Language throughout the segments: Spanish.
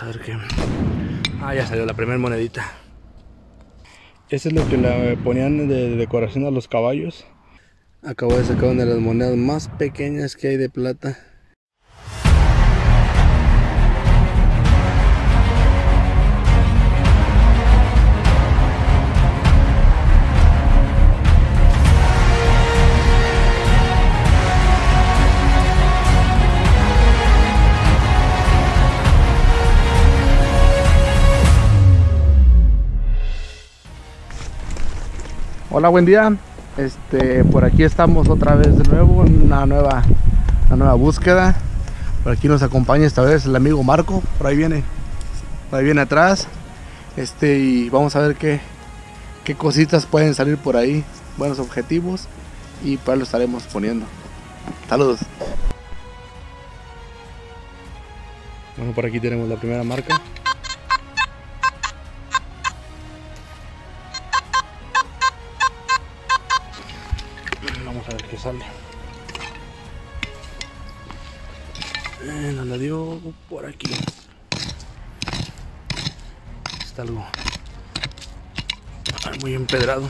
a ver qué. Ah, ya salió la primera monedita. Este es lo que le ponían de decoración a los caballos. Acabo de sacar una de las monedas más pequeñas que hay de plata. Hola, buen día. Por aquí estamos otra vez de nuevo en una nueva búsqueda. Por aquí nos acompaña esta vez el amigo Marco. Por ahí viene atrás. Y vamos a ver qué cositas pueden salir por ahí. Buenos objetivos. Y pues lo estaremos poniendo. Saludos. Bueno, por aquí tenemos la primera marca. Vamos a ver qué sale. Nos la dio por aquí. Está algo muy empedrado.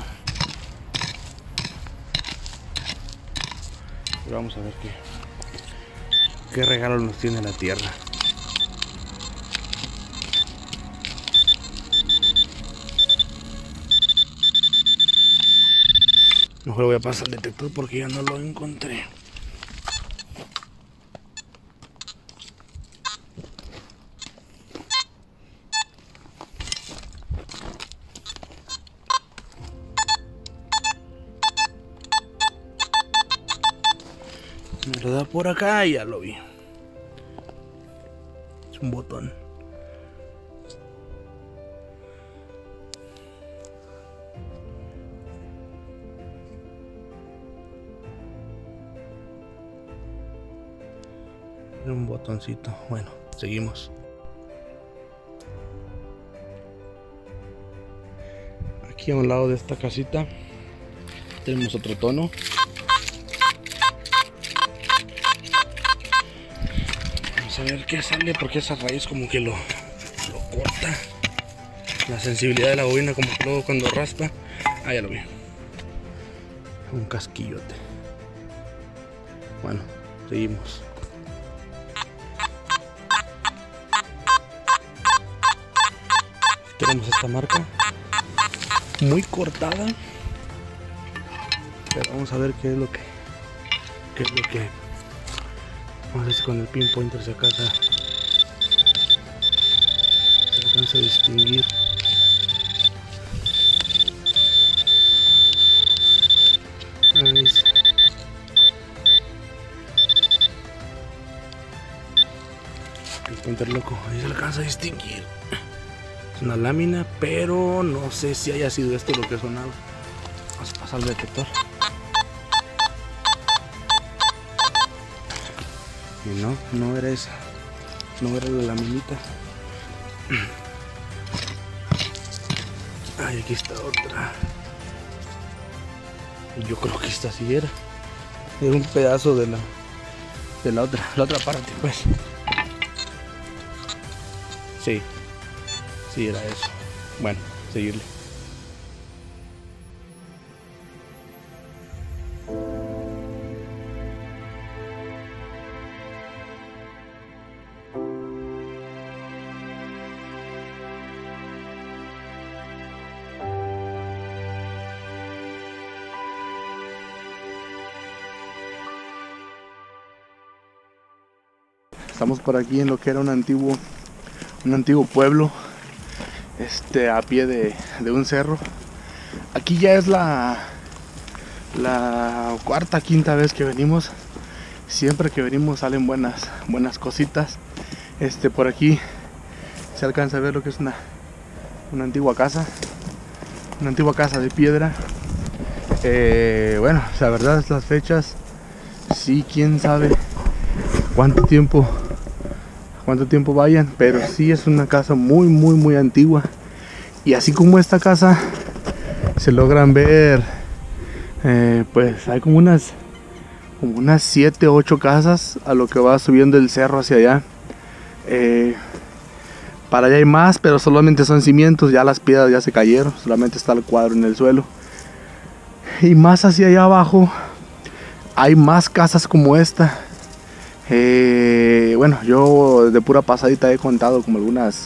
Pero vamos a ver qué regalo nos tiene la tierra. Mejor voy a pasar el detector porque ya no lo encontré. Me lo da por acá y ya lo vi. Es un botón. Un botoncito. Bueno, seguimos. Aquí a un lado de esta casita tenemos otro tono. Vamos a ver qué sale, porque esa raíz como que lo corta. La sensibilidad de la bobina, como que luego cuando raspa. Ah, ya lo vi. Un casquillote. Bueno, seguimos. Tenemos esta marca muy cortada, pero vamos a ver qué es lo que vamos a ver si con el pinpointer se alcanza a distinguir. Ahí está. Pinpointer loco, ahí se alcanza a distinguir. Es una lámina, pero no sé si haya sido esto lo que sonaba. Vamos a pasar el detector. Y no era esa. No era la laminita. Ay, aquí está otra. Yo creo que esta sí era. Era un pedazo de la otra parte, pues. Sí, era eso. Bueno, seguirle. Estamos por aquí en lo que era un antiguo pueblo, a pie de un cerro. Aquí ya es la cuarta, quinta vez que venimos. Siempre que venimos salen buenas cositas. Por aquí se alcanza a ver lo que es una antigua casa de piedra. Bueno, la verdad, las fechas, sí, quién sabe cuánto tiempo vayan, pero sí es una casa muy antigua. Y así como esta casa se logran ver, pues hay como unas 7 8 casas a lo que va subiendo el cerro hacia allá. Para allá hay más, pero solamente son cimientos, ya las piedras ya se cayeron, solamente está el cuadro en el suelo. Y más hacia allá abajo hay más casas como esta. Bueno, yo de pura pasadita he contado como algunas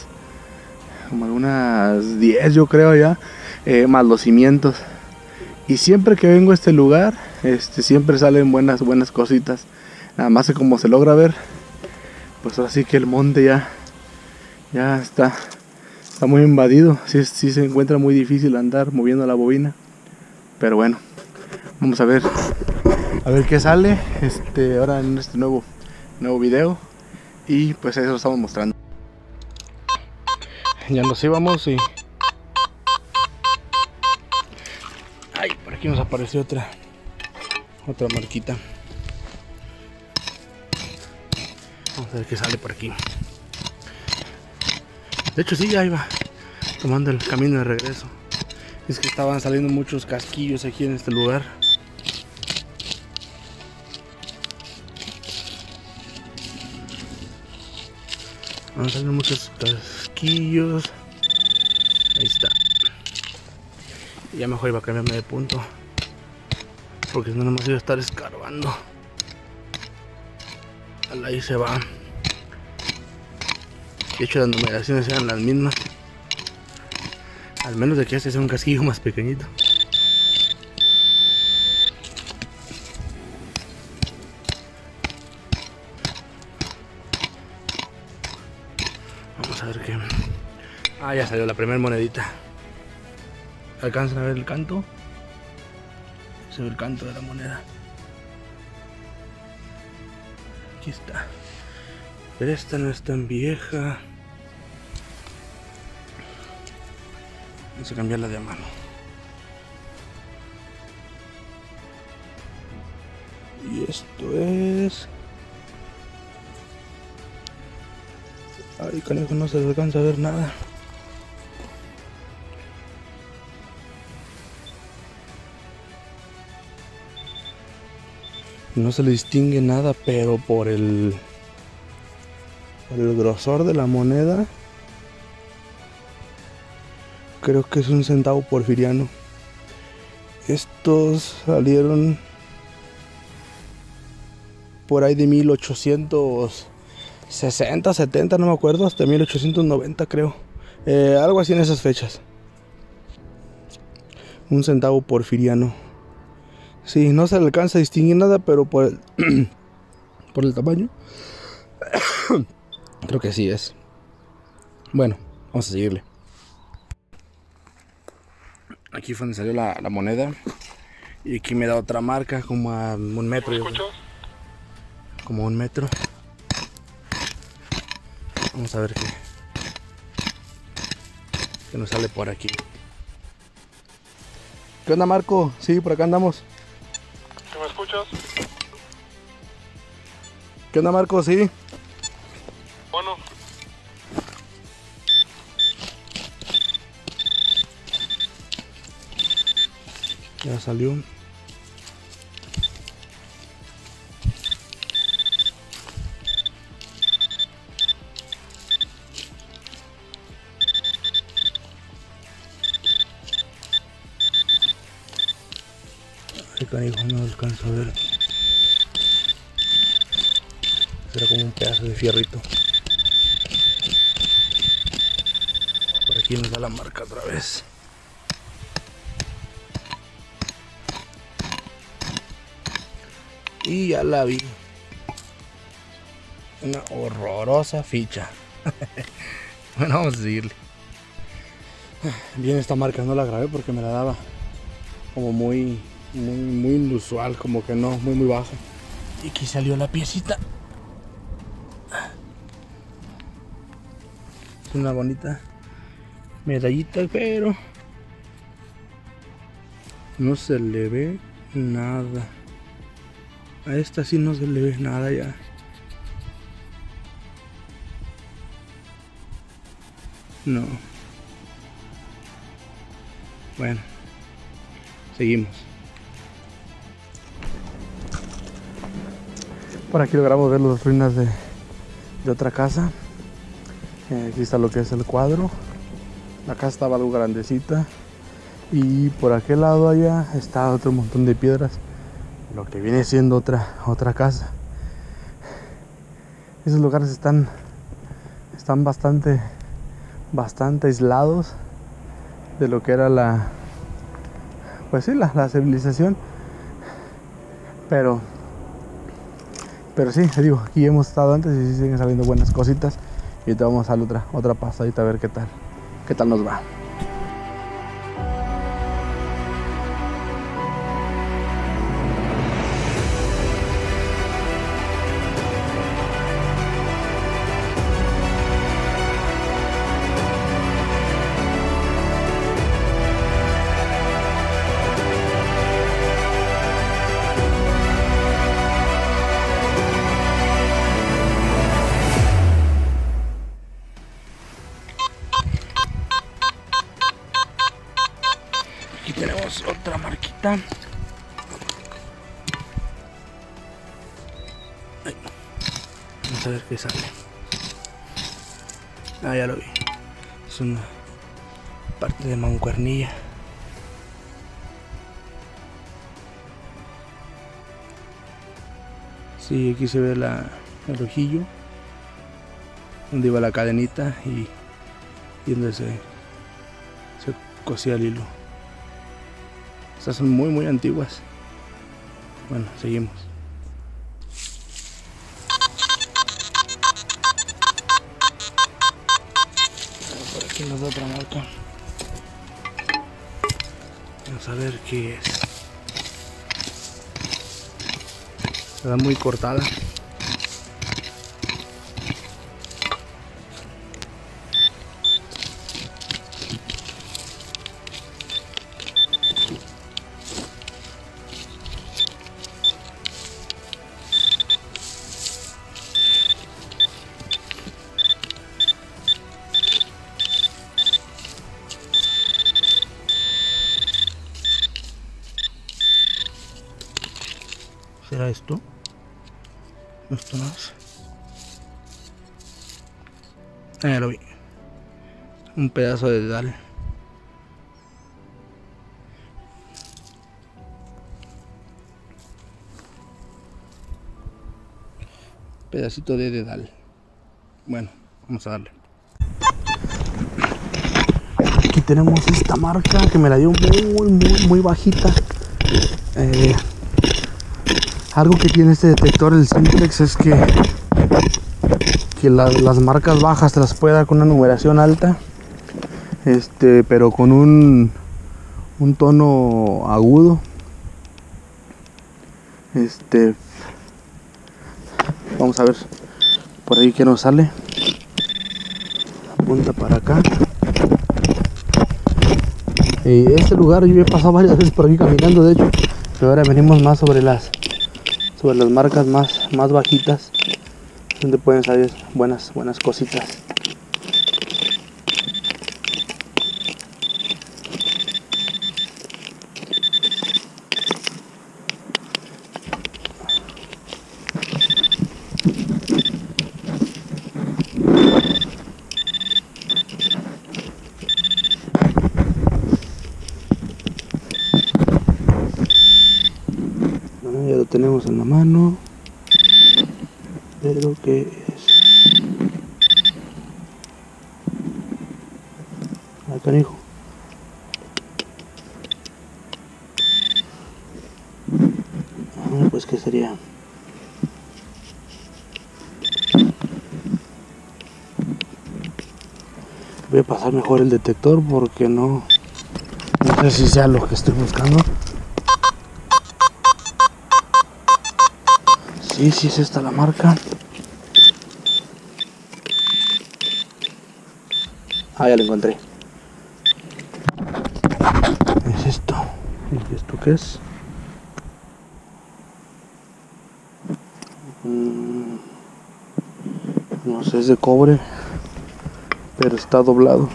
10 yo creo ya, más los cimientos. Y siempre que vengo a este lugar, siempre salen buenas cositas. Nada más que como se logra ver, pues ahora sí que el monte ya está muy invadido. Sí se encuentra muy difícil andar moviendo la bobina. Pero bueno, vamos a ver qué sale ahora en este nuevo video. Y pues eso lo estamos mostrando. Ya nos íbamos y... Ay, por aquí nos apareció otra marquita. Vamos a ver qué sale por aquí. De hecho sí, ya iba tomando el camino de regreso. Es que estaban saliendo muchos casquillos aquí en este lugar. Van a salir muchos casquillos. Ahí está. Y ya mejor iba a cambiarme de punto, porque si no nomás iba a estar escarbando. Ahí se va. De hecho las numeraciones eran las mismas, al menos de que este sea un casquillo más pequeñito. Vamos a ver qué... Ah, ya salió la primera monedita. ¿Alcanzan a ver el canto? Se ve el canto de la moneda. Aquí está. Pero esta no es tan vieja. Vamos a cambiarla de mano. Y esto es... Ay, carajo, no se alcanza a ver nada. No se le distingue nada, pero por el grosor de la moneda, creo que es un centavo porfiriano. Estos salieron por ahí de 1860, 70, no me acuerdo, hasta 1890 creo. Algo así en esas fechas. Un centavo porfiriano. Sí, no se le alcanza a distinguir nada, pero por el tamaño creo que sí es. Bueno, vamos a seguirle. Aquí fue donde salió la moneda. Y aquí me da otra marca como a 1 metro. Como 1 metro. Vamos a ver qué nos sale por aquí. ¿Qué onda, Marco? Sí, por acá andamos. ¿Me escuchas? ¿Qué onda, Marco? Sí. Bueno. Ya salió. Ay, canijo, no alcanzo a ver. Será como un pedazo de fierrito. Por aquí nos da la marca otra vez. Y ya la vi. Una horrorosa ficha. Bueno, vamos a seguirle. Bien, esta marca no la grabé porque me la daba como muy inusual, como que no, muy baja. Y aquí salió la piecita. Es una bonita medallita, pero no se le ve nada. A esta sí no se le ve nada ya. No. Bueno, seguimos. Por aquí logramos ver las ruinas de otra casa. Aquí está lo que es el cuadro. La casa estaba algo grandecita. Y por aquel lado allá está otro montón de piedras. Lo que viene siendo otra casa. Esos lugares están bastante aislados de lo que era la civilización. Pero sí, te digo, aquí hemos estado antes y sí siguen saliendo buenas cositas. Y ahorita vamos a dar otra pasadita a ver qué tal nos va. Aquí tenemos otra marquita. Ay. Vamos a ver qué sale. Ah, ya lo vi. Es una parte de mancuernilla. Sí, aquí se ve el ojillo donde iba la cadenita y donde se cosía el hilo. Estas son muy antiguas. Bueno, seguimos. Por aquí nos da otra marca. Vamos a ver qué es. Está muy cortada. ¿Será esto? Esto no es. Ah, ya lo vi. Un pedazo de dedal. Pedacito de dedal. Bueno, vamos a darle. Aquí tenemos esta marca que me la dio muy bajita. Algo que tiene este detector, el Simplex, es que las marcas bajas te las puede dar con una numeración alta, pero con un tono agudo. Vamos a ver por ahí que nos sale. Apunta para acá. Este lugar yo he pasado varias veces por aquí caminando, de hecho, pero ahora venimos más sobre las marcas más bajitas, donde pueden salir buenas cositas. Ya lo tenemos en la mano, pero ¿qué es? Ah, canijo. Pues ¿qué sería? Voy a pasar mejor el detector porque no sé si sea lo que estoy buscando. Sí, es esta la marca. Ah, ya lo encontré. Es esto. ¿Y esto qué es? No sé, es de cobre, pero está doblado.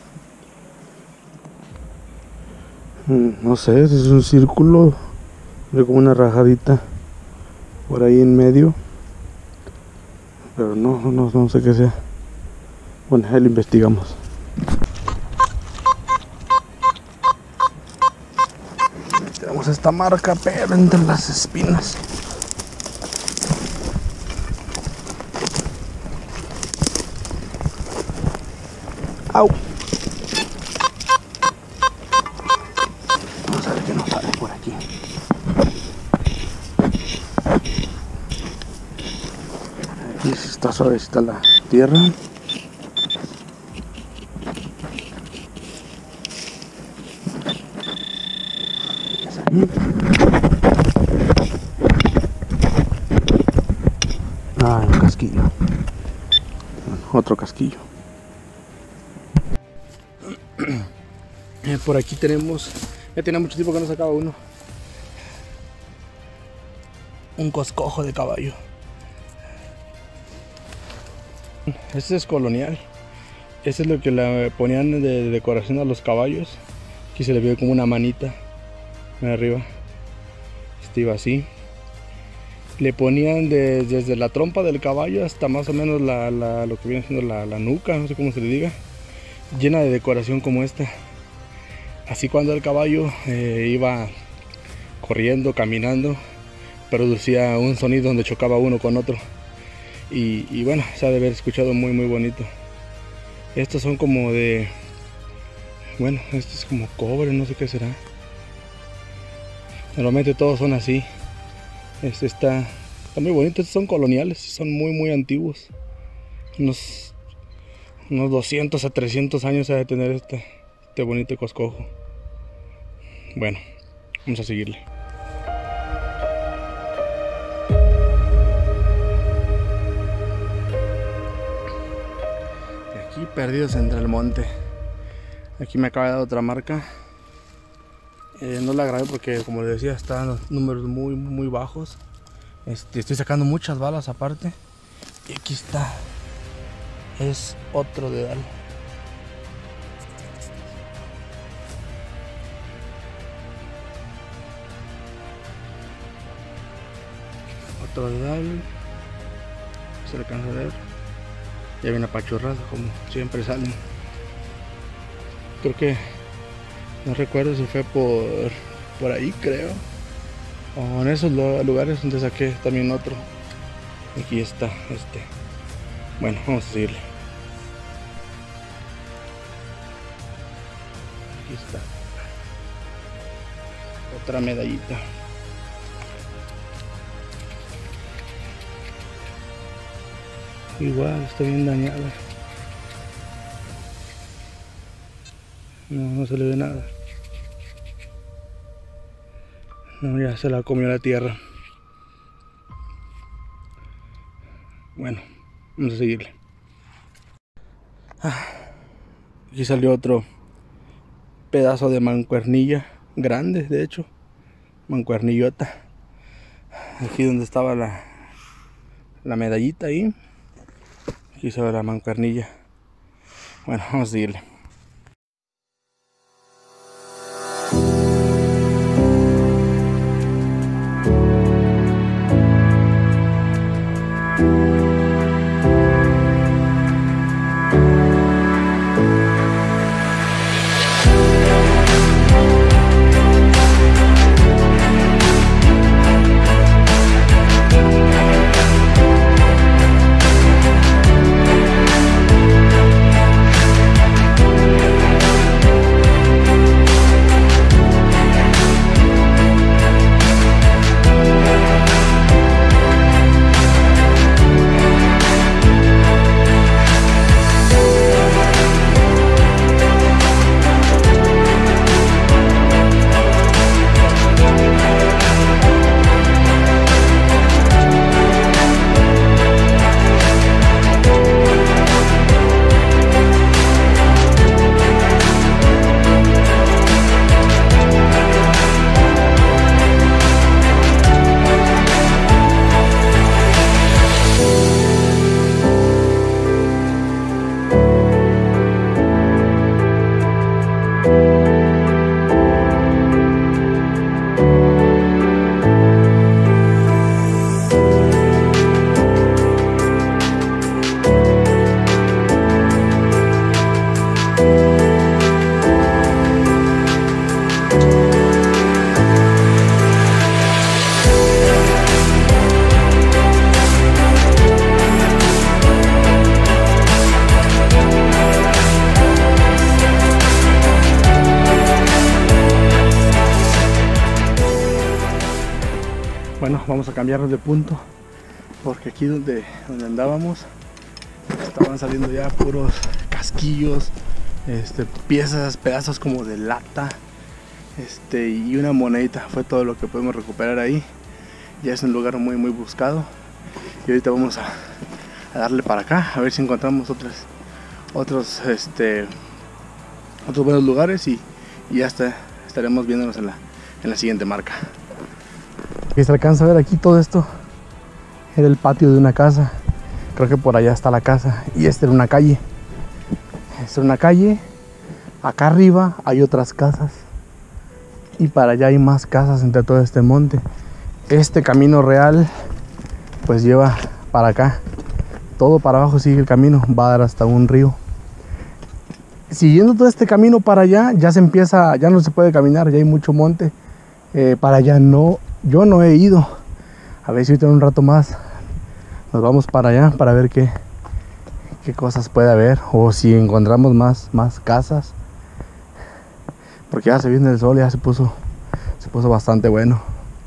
No sé, es un círculo Veo como una rajadita por ahí en medio, pero no sé qué sea. Bueno, ahí lo investigamos. Tenemos esta marca, pero entre las espinas. ¡Au! Vamos a ver qué nos sale por aquí. Aquí está suavecita la tierra. Ah, un casquillo. Bueno, otro casquillo. Por aquí tenemos, ya tiene mucho tiempo que no sacaba uno, un coscojo de caballo. Este es colonial. Este es lo que le ponían de decoración a los caballos. Aquí se le ve como una manita arriba. Este iba así. Le ponían desde la trompa del caballo hasta más o menos lo que viene siendo la nuca, no sé cómo se le diga, llena de decoración como esta. Así cuando el caballo iba corriendo, caminando, producía un sonido donde chocaba uno con otro. Y bueno, se ha de haber escuchado muy bonito. Estos son como de... Bueno, este es como cobre, no sé qué será. Normalmente todos son así. Este está muy bonito. Estos son coloniales, son muy antiguos. Unos 200 a 300 años ha de tener este bonito coscojo. Bueno, vamos a seguirle. Aquí perdidos entre el monte. Aquí me acaba de dar otra marca. No la grabé porque, como les decía, están los números muy bajos. Estoy sacando muchas balas aparte. Y aquí está. Es otro dedal. Otro dedal. Se le alcanza a ver. Ya viene apachurrado, como siempre salen. Creo que no recuerdo si fue por ahí, creo, o en esos lugares donde saqué también otro. Aquí está este. Bueno, vamos a seguirle. Aquí está otra medallita. Igual está bien dañada. No se le ve nada. No, ya se la comió la tierra. Bueno, vamos a seguirle. Aquí salió otro pedazo de mancuernilla, grande de hecho, mancuernillota. Aquí donde estaba la medallita ahí. Aquí se ve la mancuernilla. Bueno, vamos a seguirle. Bueno, vamos a cambiarnos de punto porque aquí donde andábamos estaban saliendo ya puros casquillos, piezas, pedazos como de lata, y una monedita. Fue todo lo que pudimos recuperar ahí. Ya es un lugar muy buscado y ahorita vamos a darle para acá a ver si encontramos otros buenos lugares y ya estaremos viéndonos en la siguiente marca. Y se alcanza a ver aquí todo esto. Era el patio de una casa. Creo que por allá está la casa. Y esta era una calle. Acá arriba hay otras casas. Y para allá hay más casas entre todo este monte. Este camino real pues lleva para acá. Todo para abajo sigue el camino. Va a dar hasta un río. Siguiendo todo este camino para allá ya no se puede caminar. Ya hay mucho monte. Para allá no. Yo no he ido. A ver si ahorita en un rato más nos vamos para allá para ver qué cosas puede haber o si encontramos más casas, porque ya se viene el sol, ya se puso bastante bueno.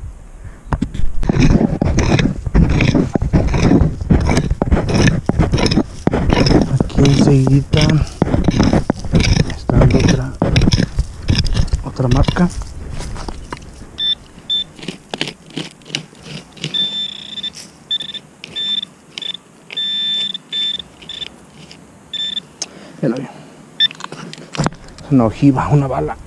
Aquí enseguida está dando otra marca. Una ojiva, una bala.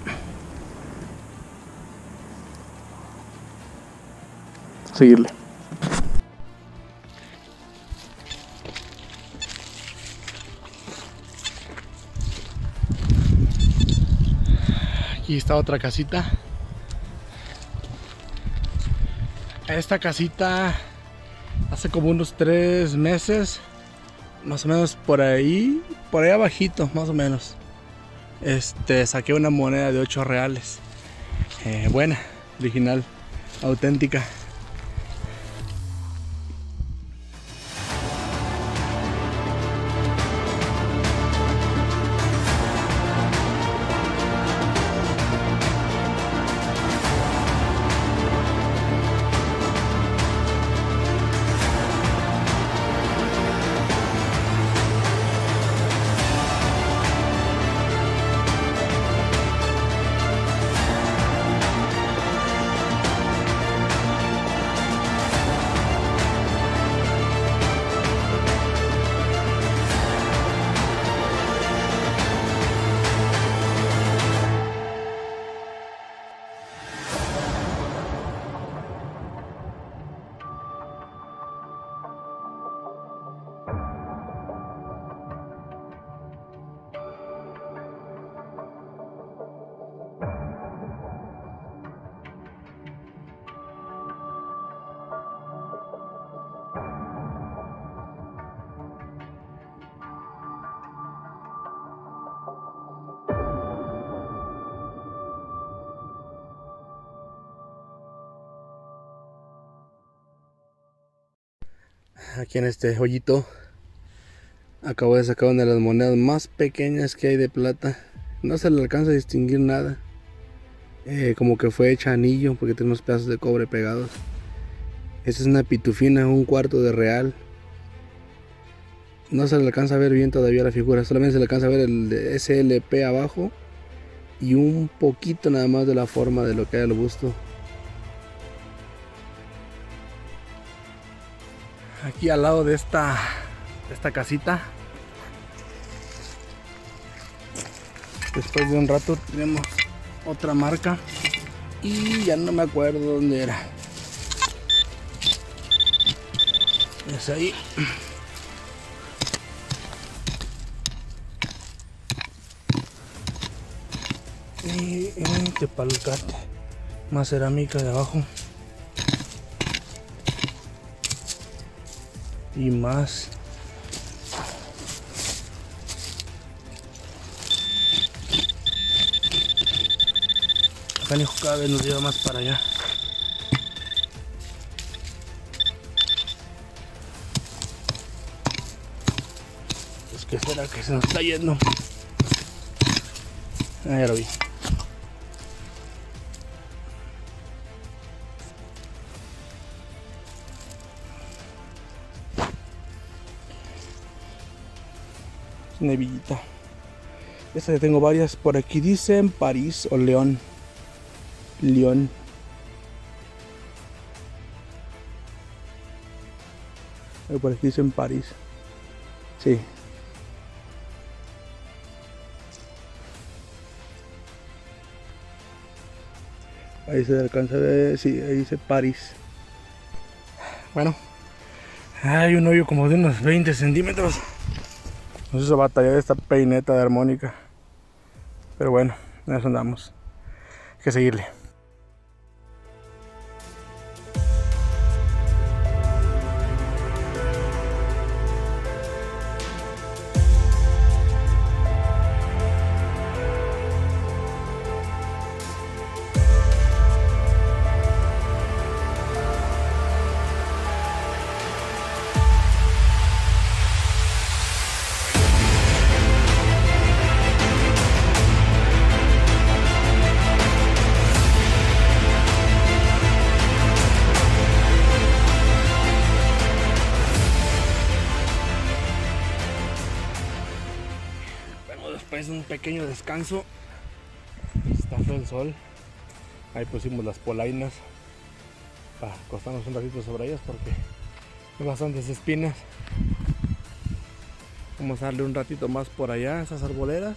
Seguirle. Aquí está otra casita. Esta casita hace como unos 3 meses, más o menos por ahí abajito, más o menos. Saqué una moneda de 8 reales. Buena, original, auténtica. Aquí en este hoyito acabo de sacar una de las monedas más pequeñas que hay de plata. No se le alcanza a distinguir nada. Como que fue hecha anillo porque tiene unos pedazos de cobre pegados. Esta es una pitufina, 1/4 de real. No se le alcanza a ver bien todavía la figura. Solamente se le alcanza a ver el de SLP abajo. Y un poquito nada más de la forma de lo que hay al busto. Aquí al lado de esta casita, después de un rato tenemos otra marca y ya no me acuerdo dónde era. Es ahí. Y Tepalcate, más cerámica de abajo. Y más. Cada vez nos lleva más para allá. Pues qué será que se nos está yendo. Ah, ya lo vi. nevillita. Esta ya tengo varias. Por aquí dicen París o León. León. Por aquí dicen París. Sí. Ahí se alcanza a ver. Sí, ahí dice París. Bueno. Hay un hoyo como de unos 20 centímetros. Nos hizo batallar esta peineta de armónica. Pero bueno, en eso andamos. Hay que seguirle. Después de un pequeño descanso, está feo el sol. Ahí pusimos las polainas para acostarnos un ratito sobre ellas porque hay bastantes espinas. Vamos a darle un ratito más por allá a esas arboleras,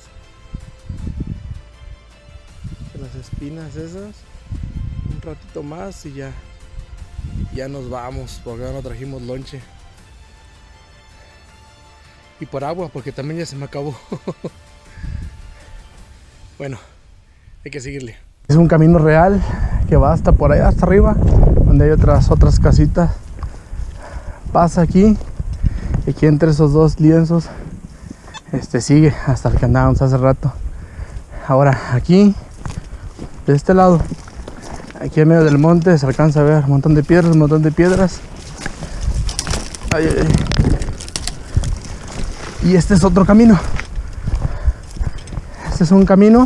las espinas esas, un ratito más y ya nos vamos porque ya no trajimos lonche. Y por agua porque también ya se me acabó. Bueno, hay que seguirle. Es un camino real que va hasta por allá, hasta arriba, donde hay otras casitas. Pasa aquí, y aquí entre esos dos lienzos, sigue hasta el que andábamos hace rato. Ahora aquí, de este lado, aquí en medio del monte se alcanza a ver un montón de piedras, Ay, ay, ay. Y este es otro camino. Este es un camino.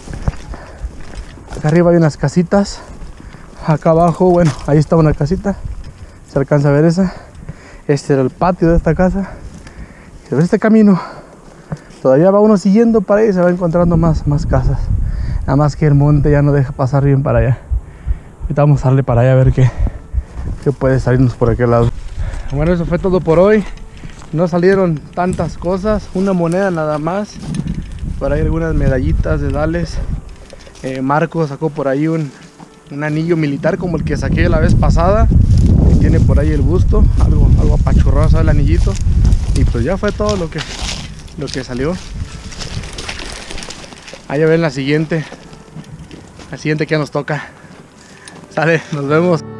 Acá arriba hay unas casitas. Acá abajo, bueno, ahí está una casita. Se alcanza a ver esa. Este era el patio de esta casa. Y sobre este camino todavía va uno siguiendo para ahí y se va encontrando más casas. Nada más que el monte ya no deja pasar bien para allá. Ahorita vamos a darle para allá a ver qué puede salirnos por aquel lado. Bueno, eso fue todo por hoy. No salieron tantas cosas, una moneda nada más. Por ahí algunas medallitas de Dales. Marco sacó por ahí un anillo militar como el que saqué la vez pasada. Y tiene por ahí el busto, algo apachurrado el anillito. Y pues ya fue todo lo que salió. Ahí ya ven la siguiente que nos toca. Sale, nos vemos.